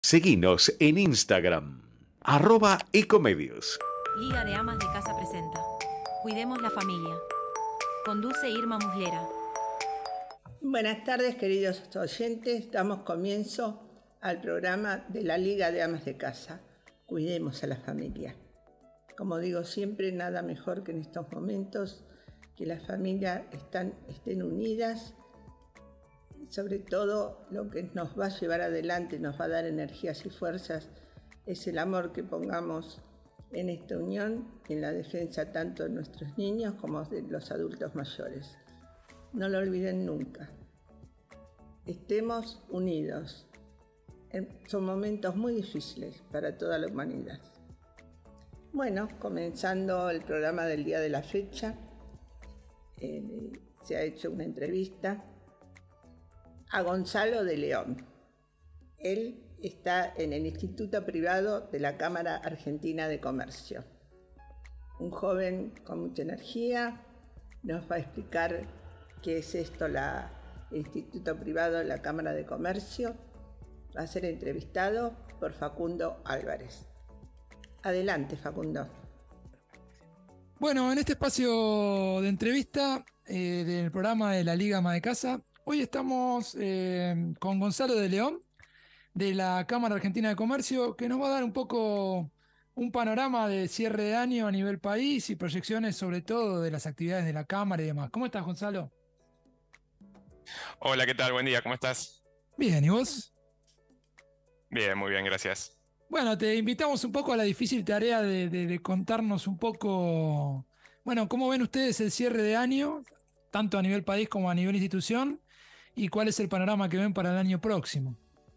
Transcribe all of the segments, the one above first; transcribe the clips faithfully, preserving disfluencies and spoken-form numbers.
Seguinos en Instagram, arroba ecomedios. Liga de Amas de Casa presenta Cuidemos la Familia. Conduce Irma Muslera. Buenas tardes, queridos oyentes. Damos comienzo al programa de la Liga de Amas de Casa. Cuidemos a la familia. Como digo siempre, nada mejor que en estos momentos que las familias están, estén unidas. Sobre todo, lo que nos va a llevar adelante, nos va a dar energías y fuerzas, es el amor que pongamos en esta unión, en la defensa tanto de nuestros niños como de los adultos mayores. No lo olviden nunca. Estemos unidos. Son momentos muy difíciles para toda la humanidad. Bueno, comenzando el programa del día de la fecha, eh, se ha hecho una entrevista a Gonzalo de León. Él está en el Instituto Privado de la Cámara Argentina de Comercio. Un joven con mucha energía, nos va a explicar qué es esto, la, el Instituto Privado de la Cámara de Comercio. Va a ser entrevistado por Facundo Álvarez. Adelante, Facundo. Bueno, en este espacio de entrevista eh, del programa de la Liga Ama de Casa, hoy estamos eh, con Gonzalo de León, de la Cámara Argentina de Comercio, que nos va a dar un poco un panorama de cierre de año a nivel país y proyecciones sobre todo de las actividades de la Cámara y demás. ¿Cómo estás, Gonzalo? Hola, ¿qué tal? Buen día, ¿cómo estás? Bien, ¿y vos? Bien, muy bien, gracias. Bueno, te invitamos un poco a la difícil tarea de, de, de contarnos un poco, bueno, cómo ven ustedes el cierre de año, tanto a nivel país como a nivel institución, y cuál es el panorama que ven para el año próximo.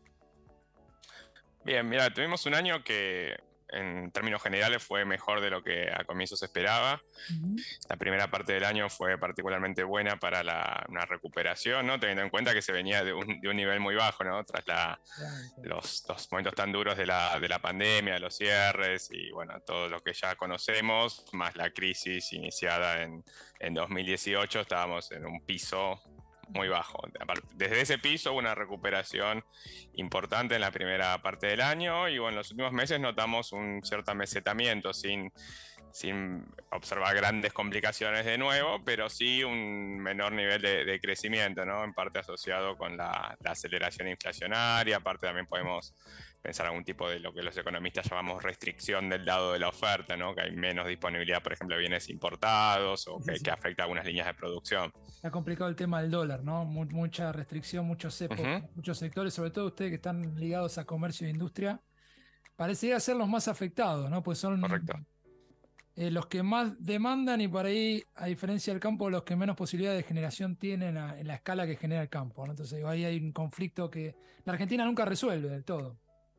Bien, mira, tuvimos un año que en términos generales fue mejor de lo que a comienzos se esperaba. Uh-huh. La primera parte del año fue particularmente buena para la, una recuperación, ¿no? Teniendo en cuenta que se venía de un, de un nivel muy bajo, ¿no? Tras la, los, los momentos tan duros de la, de la pandemia, los cierres y bueno, todo lo que ya conocemos, más la crisis iniciada en, en dos mil dieciocho, estábamos en un piso muy bajo. Desde ese piso hubo una recuperación importante en la primera parte del año y bueno, en los últimos meses notamos un cierto amesetamiento sin, sin observar grandes complicaciones de nuevo, pero sí un menor nivel de, de crecimiento, ¿no? En parte asociado con la, la aceleración inflacionaria, aparte también podemos pensar algún tipo de lo que los economistas llamamos restricción del lado de la oferta, ¿no? Que hay menos disponibilidad, por ejemplo, de bienes importados o que, sí, sí. que afecta a algunas líneas de producción. Está complicado el tema del dólar, ¿no? Mucha restricción, muchos cepos, uh-huh. muchos sectores, sobre todo ustedes que están ligados a comercio e industria, parecería ser los más afectados, ¿no? Pues son eh, los que más demandan y por ahí, a diferencia del campo, los que menos posibilidad de generación tienen a, en la escala que genera el campo, ¿no? Entonces ahí hay un conflicto que la Argentina nunca resuelve del todo.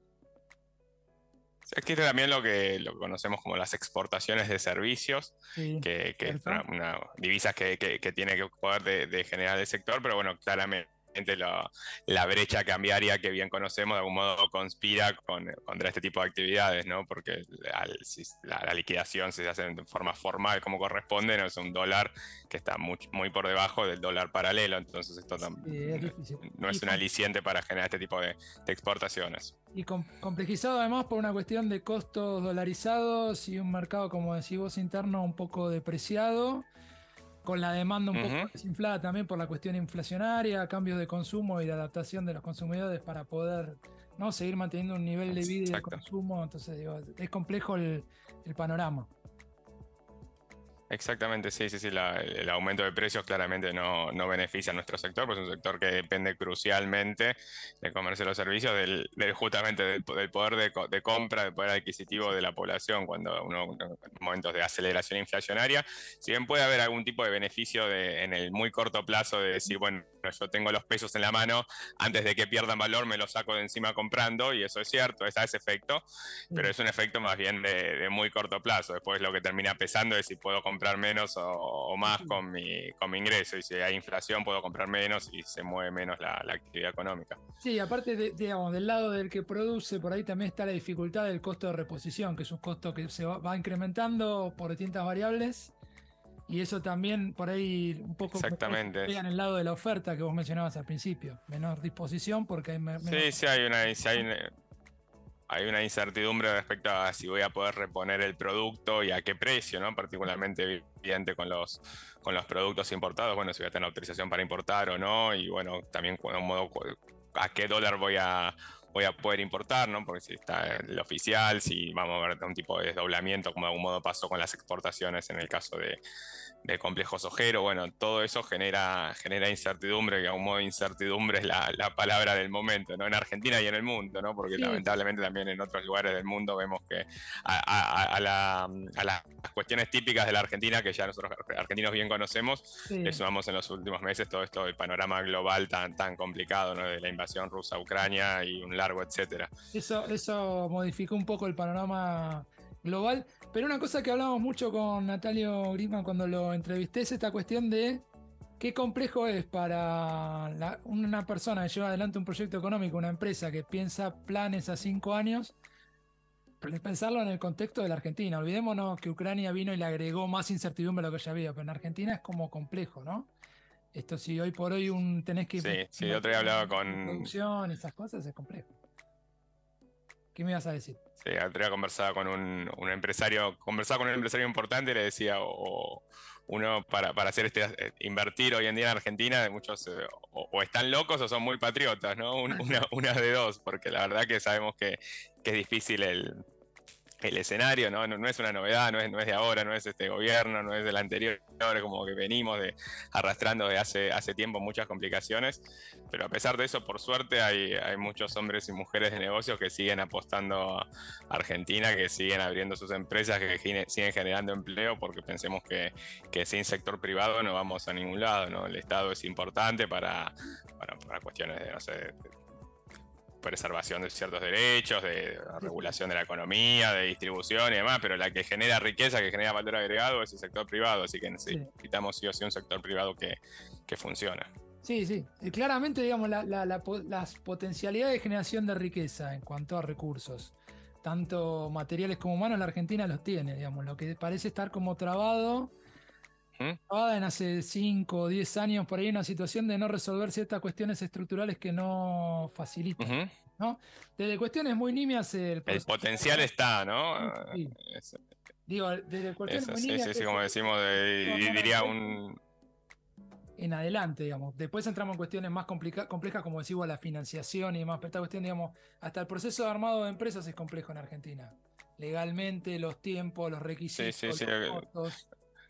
Existe también lo que, lo que conocemos como las exportaciones de servicios, sí, que, que es una, una divisa que, que, que tiene que poder de, de generar el sector, pero bueno, claramente la, la brecha cambiaria que bien conocemos de algún modo conspira con, contra este tipo de actividades, ¿no? Porque la, la, la liquidación se hace de forma formal como corresponde, no es un dólar que está muy, muy por debajo del dólar paralelo, entonces esto sí, es no es un aliciente para generar este tipo de, de exportaciones. Y com complejizado además por una cuestión de costos dolarizados y un mercado, como decís vos, interno un poco depreciado, con la demanda un uh-huh. poco desinflada también por la cuestión inflacionaria, cambios de consumo y de adaptación de los consumidores para poder, ¿no?, seguir manteniendo un nivel de vida y de consumo. Entonces digo, es complejo el, el panorama. Exactamente, sí, sí, sí. La, el aumento de precios claramente no, no beneficia a nuestro sector, pues es un sector que depende crucialmente del comercio y los servicios, del, del justamente del, del poder de, de compra, del poder adquisitivo de la población cuando uno, en momentos de aceleración inflacionaria. Si bien puede haber algún tipo de beneficio de, en el muy corto plazo de decir, bueno, yo tengo los pesos en la mano, antes de que pierdan valor me los saco de encima comprando, y eso es cierto, está ese efecto, pero es un efecto más bien de, de muy corto plazo. Después lo que termina pesando es si puedo comprar menos o, o más con mi, con mi ingreso, y si hay inflación puedo comprar menos y se mueve menos la, la actividad económica. Sí, aparte de, digamos, del lado del que produce, por ahí también está la dificultad del costo de reposición, que es un costo que se va, va incrementando por distintas variables, y eso también por ahí un poco exactamente pega en el lado de la oferta que vos mencionabas al principio, menor disposición porque hay menos... Sí, sí hay una, sí hay una hay una incertidumbre respecto a si voy a poder reponer el producto y a qué precio, ¿no? Particularmente evidente con los, con los productos importados, bueno, si voy a tener autorización para importar o no, y bueno, también con un modo, a qué dólar voy a, voy a poder importar, ¿no? Porque si está el oficial, si vamos a ver un tipo de desdoblamiento, como de algún modo pasó con las exportaciones en el caso de, de complejos Ojero, bueno, todo eso genera, genera incertidumbre, que de algún modo incertidumbre es la, la palabra del momento, ¿no? En Argentina y en el mundo, ¿no? Porque sí, lamentablemente también en otros lugares del mundo vemos que a, a, a, la, a las cuestiones típicas de la Argentina, que ya nosotros argentinos bien conocemos, sí, le sumamos en los últimos meses todo esto, el panorama global tan, tan complicado, ¿no? De la invasión rusa a Ucrania y un largo etcétera. Eso, eso modificó un poco el panorama global, pero una cosa que hablamos mucho con Natalio Grisman cuando lo entrevisté es esta cuestión de qué complejo es para la, una persona que lleva adelante un proyecto económico, una empresa que piensa planes a cinco años, pensarlo en el contexto de la Argentina. Olvidémonos que Ucrania vino y le agregó más incertidumbre a lo que ya había, pero en Argentina es como complejo, ¿no? Esto si hoy por hoy un, tenés que... Sí, sí, otro día hablaba con... producción, esas cosas, es complejo. ¿Qué me ibas a decir? Sí, otro día conversaba con un, un empresario, conversaba con un empresario importante y le decía, o, uno para, para hacer este invertir hoy en día en Argentina, muchos eh, o, o están locos o son muy patriotas, ¿no? Un, una, una de dos, porque la verdad que sabemos que, que es difícil el... el escenario, ¿no? No, no es una novedad, no es, no es de ahora, no es este gobierno, no es del anterior, es como que venimos de, arrastrando de hace, hace tiempo muchas complicaciones, pero a pesar de eso, por suerte, hay, hay muchos hombres y mujeres de negocios que siguen apostando a Argentina, que siguen abriendo sus empresas, que gine, siguen generando empleo, porque pensemos que, que sin sector privado no vamos a ningún lado, ¿no? El Estado es importante para, para, para cuestiones de, no sé, de, preservación de ciertos derechos, de regulación de la economía, de distribución y demás, pero la que genera riqueza, que genera valor agregado es el sector privado, así que necesitamos sí o sí un sector privado que, que funcione. Sí, sí, y claramente digamos la, la, la, las potencialidades de generación de riqueza en cuanto a recursos, tanto materiales como humanos, la Argentina los tiene, digamos, lo que parece estar como trabado, ¿Mm? trabada en hace cinco o diez años por ahí una situación de no resolver ciertas cuestiones estructurales que no facilitan. Uh-huh. ¿No? Desde cuestiones muy nimias el, el potencial de... está, ¿no? Sí. Es, Digo, desde cuestiones eso, muy sí, nimias. Sí, sí, como decimos, de, no, no, diría no, un... En adelante, digamos. Después entramos en cuestiones más complica- complejas, como decimos, la financiación y demás. Pero esta cuestión, digamos, hasta el proceso de armado de empresas es complejo en Argentina. Legalmente, los tiempos, los requisitos, sí, sí, sí, los costos.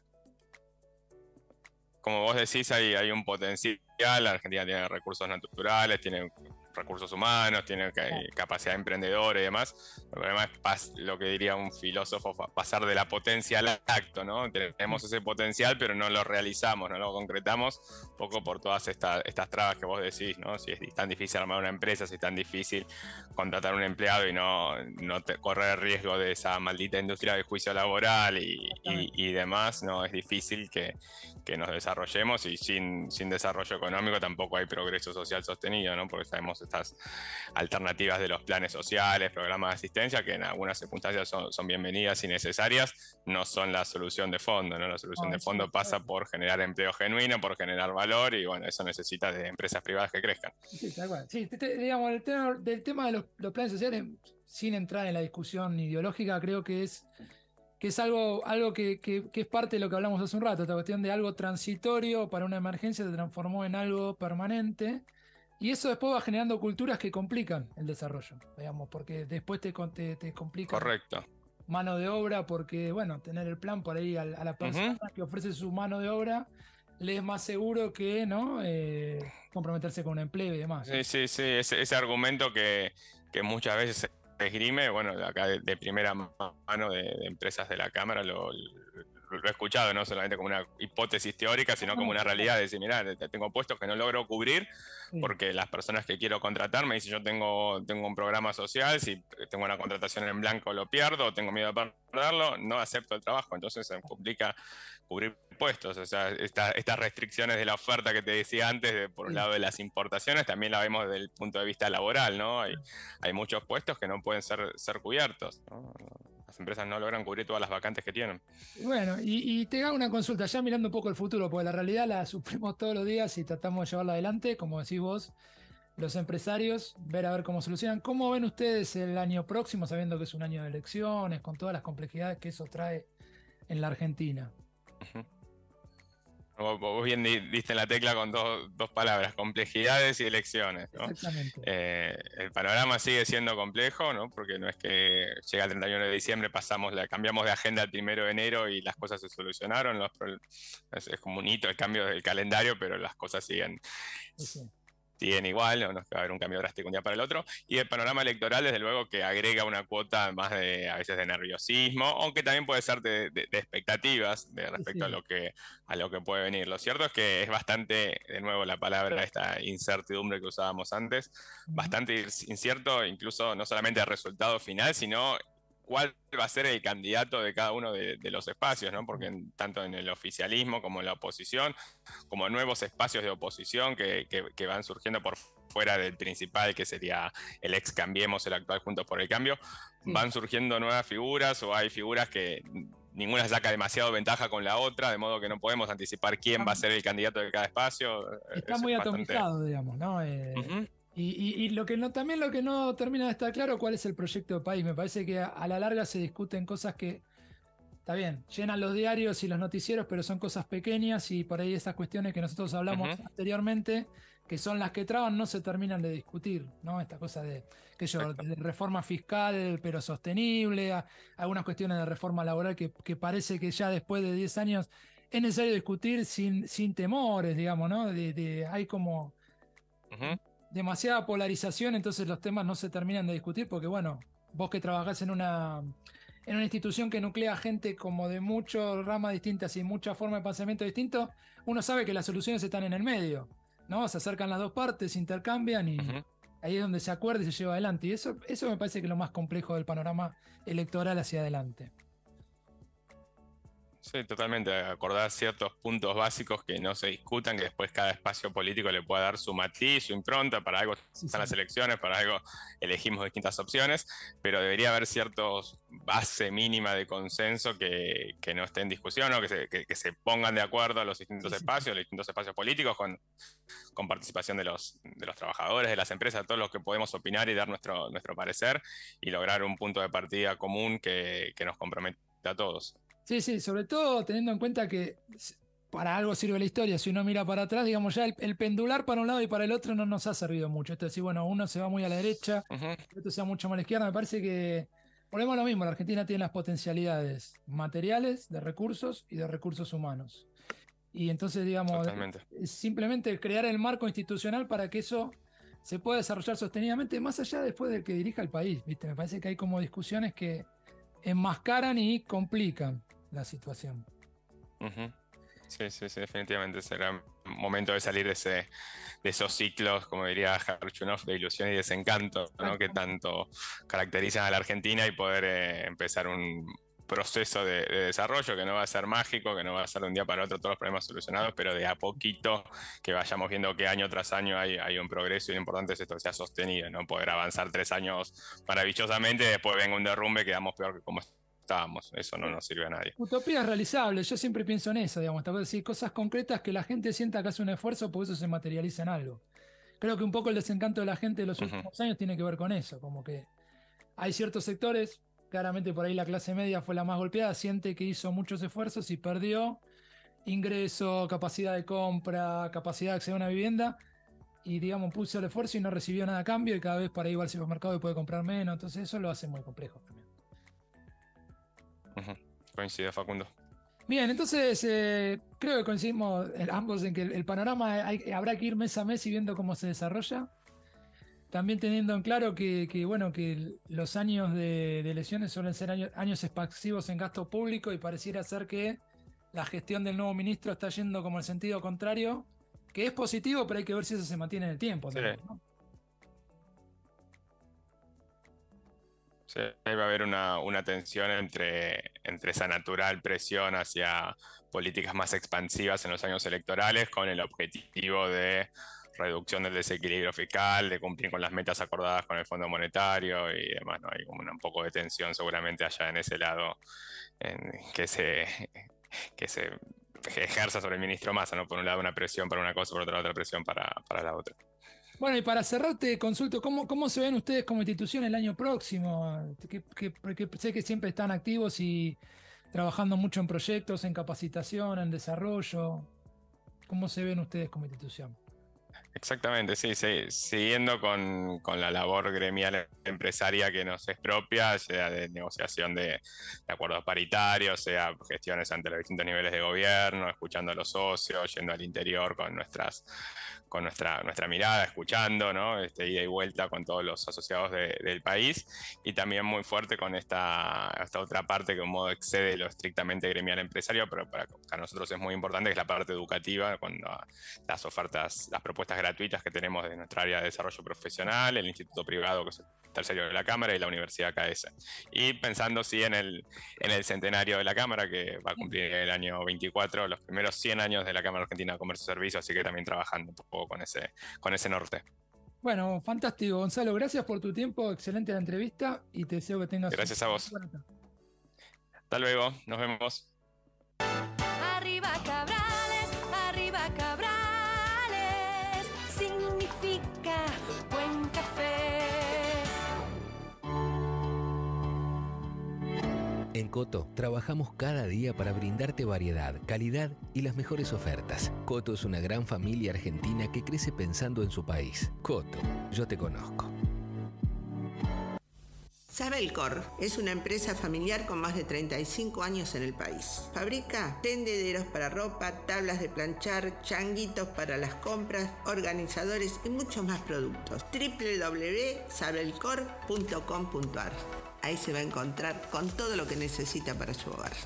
Como vos decís, hay, hay un potencial. La Argentina tiene recursos naturales, tiene recursos humanos, tiene capacidad de emprendedores y demás. El problema es lo que diría un filósofo, pasar de la potencia al acto, ¿no? Tenemos ese potencial, pero no lo realizamos, no lo concretamos, un poco por todas estas, estas trabas que vos decís, ¿no? Si es tan difícil armar una empresa, si es tan difícil contratar un empleado y no, no te, correr el riesgo de esa maldita industria del juicio laboral y, y, y demás, no es difícil que, que nos desarrollemos, y sin, sin desarrollo económico tampoco hay progreso social sostenido, ¿no? Porque sabemos estas alternativas de los planes sociales, programas de asistencia, que en algunas circunstancias son, son bienvenidas y necesarias, no son la solución de fondo, ¿no? La solución oh, de fondo sí, pasa sí. por generar empleo genuino, por generar valor, y bueno, eso necesita de empresas privadas que crezcan. Sí, tal cual. Sí, te, te, digamos, el tema, del tema de los, los planes sociales, sin entrar en la discusión ideológica, creo que es que es algo, algo que, que, que es parte de lo que hablamos hace un rato, esta cuestión de algo transitorio para una emergencia se transformó en algo permanente, y eso después va generando culturas que complican el desarrollo, digamos, porque después te, te, te complica Correcto. mano de obra, porque bueno, tener el plan por ahí a, a la persona uh-huh. que ofrece su mano de obra le es más seguro que no eh, comprometerse con un empleo y demás. Sí, sí, sí, ese, ese argumento que, que muchas veces esgrime, bueno, acá de, de primera mano de, de empresas de la Cámara lo, lo, lo he escuchado, no solamente como una hipótesis teórica, sino como una realidad, de decir, mirá, tengo puestos que no logro cubrir porque las personas que quiero contratar me dicen, yo tengo, tengo un programa social, si tengo una contratación en blanco lo pierdo, tengo miedo de perderlo, no acepto el trabajo, entonces se complica cubrir puestos. O sea, esta, estas restricciones de la oferta que te decía antes, de, por un lado de las importaciones, también la vemos desde el punto de vista laboral, ¿no? Hay, hay muchos puestos que no pueden ser, ser cubiertos, ¿no? Las empresas no logran cubrir todas las vacantes que tienen. Bueno, y, y te hago una consulta, ya mirando un poco el futuro, porque la realidad la sufrimos todos los días y tratamos de llevarla adelante, como decís vos. los empresarios, ver a ver cómo solucionan. ¿Cómo ven ustedes el año próximo, sabiendo que es un año de elecciones, con todas las complejidades que eso trae en la Argentina? Uh-huh. Vos, vos bien diste en la tecla con dos, dos palabras, complejidades y elecciones, ¿no? Exactamente. Eh, el panorama sigue siendo complejo, ¿no? Porque no es que llega el treinta y uno de diciembre, pasamos la, cambiamos de agenda el primero de enero y las cosas se solucionaron. Los, es, es como un hito el cambio del calendario, pero las cosas siguen... Sí, sí. siguen igual, no, no es que va a haber un cambio drástico un día para el otro, y el panorama electoral desde luego que agrega una cuota más de, a veces de nerviosismo, aunque también puede ser de, de, de expectativas de respecto sí, sí. A, lo que, a lo que puede venir. Lo cierto es que es bastante, de nuevo la palabra, esta incertidumbre que usábamos antes, uh-huh. bastante incierto, incluso no solamente el resultado final, sino cuál va a ser el candidato de cada uno de, de los espacios, ¿no? Porque en, tanto en el oficialismo como en la oposición, como nuevos espacios de oposición que, que, que van surgiendo por fuera del principal, que sería el ex Cambiemos, el actual Juntos por el Cambio, sí. van surgiendo nuevas figuras o hay figuras que ninguna saca demasiado ventaja con la otra, de modo que no podemos anticipar quién va a ser el candidato de cada espacio. Está Eso muy atomizado, bastante... digamos, ¿no? Eh... Uh-huh. Y, y, y lo que no, también lo que no termina de estar claro, cuál es el proyecto de país. Me parece que a, a la larga se discuten cosas que, está bien, llenan los diarios y los noticieros, pero son cosas pequeñas y por ahí esas cuestiones que nosotros hablamos uh-huh. anteriormente, que son las que traban, no se terminan de discutir, ¿no? Esta cosa de, que yo, de reforma fiscal, pero sostenible, a, algunas cuestiones de reforma laboral que, que parece que ya después de diez años es necesario discutir sin, sin temores, digamos, ¿no? De, de, hay como... Uh-huh. demasiada polarización, entonces los temas no se terminan de discutir porque, bueno, vos que trabajás en una, en una institución que nuclea gente como de muchas ramas distintas y muchas formas de pensamiento distintos, uno sabe que las soluciones están en el medio, ¿no? Se acercan las dos partes, se intercambian y uh-huh. ahí es donde se acuerda y se lleva adelante. Y eso, eso me parece que es lo más complejo del panorama electoral hacia adelante. Sí, totalmente. Acordar ciertos puntos básicos que no se discutan, que después cada espacio político le pueda dar su matiz, su impronta. Para algo sí, están sí. las elecciones, para algo elegimos distintas opciones, pero debería haber ciertos base mínima de consenso que, que no esté en discusión, ¿no? que, se, que, que se pongan de acuerdo a los distintos sí, espacios, sí. los distintos espacios políticos, con, con participación de los, de los trabajadores, de las empresas, todos los que podemos opinar y dar nuestro, nuestro parecer y lograr un punto de partida común que, que nos comprometa a todos. Sí, sí, sobre todo teniendo en cuenta que para algo sirve la historia. Si uno mira para atrás, digamos, ya el, el pendular para un lado y para el otro no nos ha servido mucho. Esto es decir, bueno, uno se va muy a la derecha, uh-huh. el otro se va mucho más a la izquierda. Me parece que, volvemos a lo mismo, la Argentina tiene las potencialidades materiales, de recursos y de recursos humanos. Y entonces, digamos, Totalmente. simplemente crear el marco institucional para que eso se pueda desarrollar sostenidamente, más allá después del que dirija el país, ¿viste? Me parece que hay como discusiones que enmascaran y complican la situación. Uh-huh. Sí, sí, sí, definitivamente será momento de salir de, ese, de esos ciclos, como diría Harchunov, de ilusión y desencanto, ¿no? que tanto caracterizan a la Argentina y poder eh, empezar un proceso de, de desarrollo que no va a ser mágico, que no va a ser de un día para otro todos los problemas solucionados, pero de a poquito que vayamos viendo que año tras año hay, hay un progreso y lo importante es esto que sea sostenido, no poder avanzar tres años maravillosamente y después venga un derrumbe y quedamos peor que como estábamos. Eso no nos sirve a nadie. Utopías realizables, yo siempre pienso en eso, digamos, decir, cosas concretas que la gente sienta que hace un esfuerzo porque eso se materializa en algo. Creo que un poco el desencanto de la gente de los uh-huh. últimos años tiene que ver con eso, como que hay ciertos sectores, claramente por ahí la clase media fue la más golpeada, siente que hizo muchos esfuerzos y perdió ingreso, capacidad de compra, capacidad de acceder a una vivienda y, digamos, puso el esfuerzo y no recibió nada a cambio y cada vez para ir al supermercado y puede comprar menos, entonces eso lo hace muy complejo también. Uh-huh. Coincide, Facundo. Bien, entonces eh, creo que coincidimos ambos en que el, el panorama hay, habrá que ir mes a mes y viendo cómo se desarrolla. También teniendo en claro que, que, bueno, que los años de, de elecciones suelen ser años, años expansivos en gasto público y pareciera ser que la gestión del nuevo ministro está yendo como el sentido contrario, que es positivo, pero hay que ver si eso se mantiene en el tiempo. Sí. También, ¿no? Sí, ahí va a haber una, una tensión entre, entre esa natural presión hacia políticas más expansivas en los años electorales con el objetivo de reducción del desequilibrio fiscal, de cumplir con las metas acordadas con el Fondo Monetario y demás, ¿no? Hay como un poco de tensión seguramente allá en ese lado en que se, que se ejerza sobre el ministro Massa, ¿no? Por un lado una presión para una cosa, por otro lado otra presión para, para la otra. Bueno, y para cerrar te consulto, ¿cómo, cómo se ven ustedes como institución el año próximo? Que, que, que sé que siempre están activos y trabajando mucho en proyectos, en capacitación, en desarrollo. ¿Cómo se ven ustedes como institución? Exactamente, sí, sí. Siguiendo con, con la labor gremial empresaria que nos es propia, sea de negociación de, de acuerdos paritarios, sea gestiones ante los distintos niveles de gobierno, escuchando a los socios, yendo al interior con nuestras con nuestra, nuestra mirada, escuchando, ¿no? Este, ida y vuelta con todos los asociados de, del país, y también muy fuerte con esta, esta otra parte que de un modo excede lo estrictamente gremial empresario, pero para, para nosotros es muy importante, que es la parte educativa, cuando las ofertas, las propuestas gratuitas que tenemos de nuestra área de desarrollo profesional, el Instituto Privado, que es el tercero de la Cámara, y la Universidad K S. Y pensando sí en el, en el centenario de la Cámara, que va a cumplir el año veinticuatro, los primeros cien años de la Cámara Argentina de Comercio y Servicios, así que también trabajando un poco con ese, con ese norte. Bueno, fantástico, Gonzalo, gracias por tu tiempo, excelente la entrevista y te deseo que tengas... Gracias a vos. Hasta luego, nos vemos. Arriba Cabrales, arriba Cabrales, significa buen café. En Coto trabajamos cada día para brindarte variedad, calidad y las mejores ofertas. Coto es una gran familia argentina que crece pensando en su país. Coto, yo te conozco. Sabelcor es una empresa familiar con más de treinta y cinco años en el país. Fabrica tendederos para ropa, tablas de planchar, changuitos para las compras, organizadores y muchos más productos. doble u doble u doble u punto sabelcor punto com punto a r. Ahí se va a encontrar con todo lo que necesita para su hogar.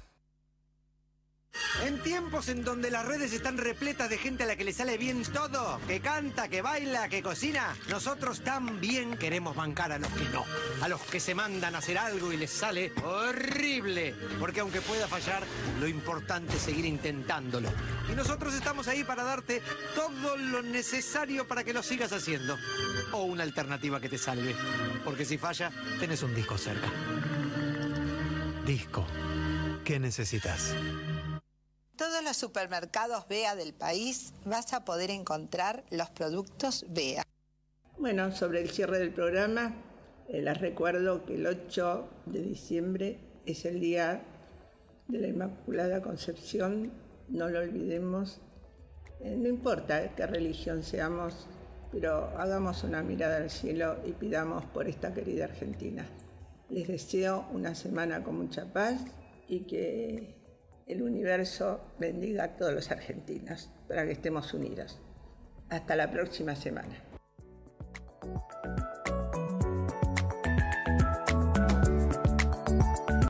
En tiempos en donde las redes están repletas de gente a la que le sale bien todo, que canta, que baila, que cocina, nosotros también queremos bancar a los que no, a los que se mandan a hacer algo y les sale horrible, porque aunque pueda fallar, lo importante es seguir intentándolo. Y nosotros estamos ahí para darte todo lo necesario para que lo sigas haciendo, o una alternativa que te salve, porque si falla, tenés un disco cerca. Disco. ¿Qué necesitas? Todos los supermercados B E A del país vas a poder encontrar los productos B E A. Bueno, sobre el cierre del programa, eh, les recuerdo que el ocho de diciembre es el día de la Inmaculada Concepción, no lo olvidemos. Eh, no importa qué religión seamos, pero hagamos una mirada al cielo y pidamos por esta querida Argentina. Les deseo una semana con mucha paz y que el universo bendiga a todos los argentinos para que estemos unidos. Hasta la próxima semana.